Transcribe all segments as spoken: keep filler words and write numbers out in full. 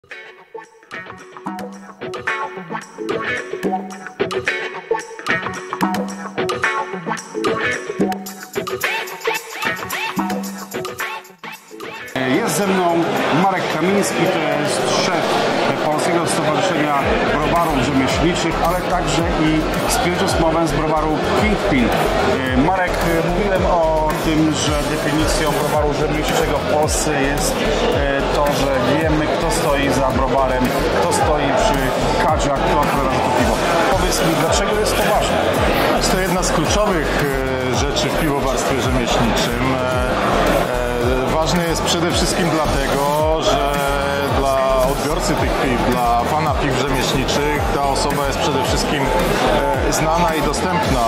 Jest ze mną Marek Kamiński, to jest szef Polskiego Stowarzyszenia Browarów Rzemieślniczych, ale także i spirytusmowem z browaru Kingpin. Marek, mówiłem o tym, że definicją browaru rzemieślniczego w Polsce jest to, że wiemy, kto stoi za browarem, kto stoi przy kadzie, kto odpowiada za to piwo. Powiedz mi, dlaczego jest to ważne? Jest to jedna z kluczowych rzeczy w piwowarstwie rzemieślniczym. Ważny jest przede wszystkim dlatego, że dla odbiorcy tych piw, dla pana piw rzemieślniczych ta osoba jest przede wszystkim znana i dostępna.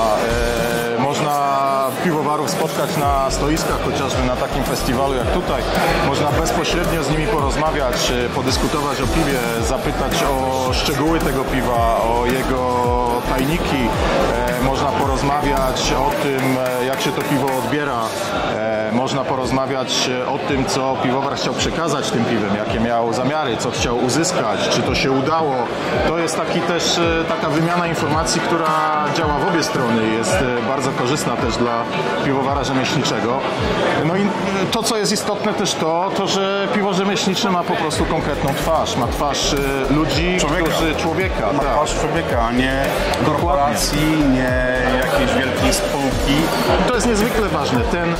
Można piwowarów spotkać na stoiskach, chociażby na takim festiwalu jak tutaj. Można bezpośrednio z nimi porozmawiać, podyskutować o piwie, zapytać o szczegóły tego piwa, o jego tajniki. Można porozmawiać o tym, jak się to piwo odbiera. Można porozmawiać o tym, co piwowar chciał przekazać tym piwem, jakie miał zamiary, co chciał uzyskać, czy to się udało. To jest taki też taka wymiana informacji, która działa w obie strony, jest bardzo korzystna też dla piwowara rzemieślniczego. No i to, co jest istotne też to, to że piwo rzemieślnicze ma po prostu konkretną twarz. Ma twarz ludzi, człowieka, którzy, człowieka ma tak. twarz człowieka, a nie korporacji, nie jakiejś wielkiej spółki. To jest niezwykle ważne. Ten,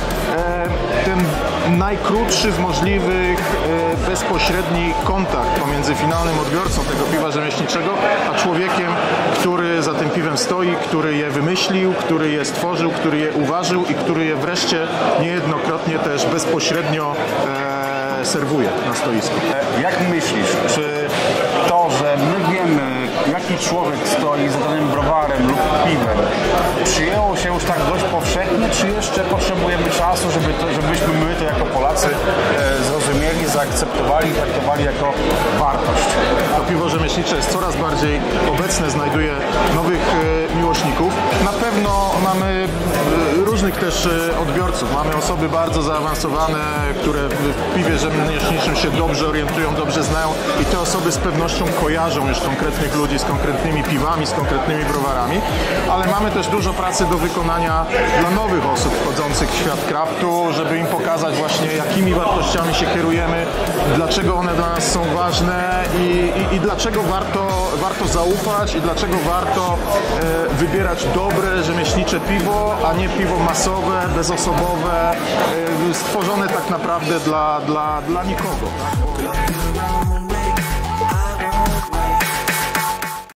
ten najkrótszy z możliwych bezpośredni kontakt pomiędzy finalnym odbiorcą tego piwa rzemieślniczego, a człowiekiem, który za tym piwem stoi, który je wymyślił, który je stworzył, który je uważył i który je wreszcie niejednokrotnie też bezpośrednio e, serwuje na stoisku. Jak myślisz, czy to, że my wiemy, jaki człowiek stoi za danym browarem lub piwem, przyjęło się już tak dość powszechnie, czy jeszcze potrzebujemy czasu, żeby to, żebyśmy my to jako Polacy e, zrozumieli, zaakceptowali, traktowali jako wartość? To piwo rzemieślnicze jest coraz bardziej obecne, znajduje nowych e, miłośników. Na pewno mamy e, różnych też e, odbiorców. Mamy osoby bardzo zaawansowane, które w piwie rzemieślniczym się dobrze orientują, dobrze znają i te osoby z pewnością kojarzą już konkretnych ludzi z konkretnymi piwami, z konkretnymi browarami, ale mamy też dużo pracy do wykonania dla nowych osób wchodzących w świat craftu, żeby im pokazać właśnie, jakimi wartościami się kierujemy, dlaczego one dla nas są ważne i, i, i dlaczego warto, warto zaufać i dlaczego warto e, wybierać dobre, rzemieślnicze piwo, a nie piwo masowe, bezosobowe, e, stworzone tak naprawdę dla, dla, dla nikogo. Tak?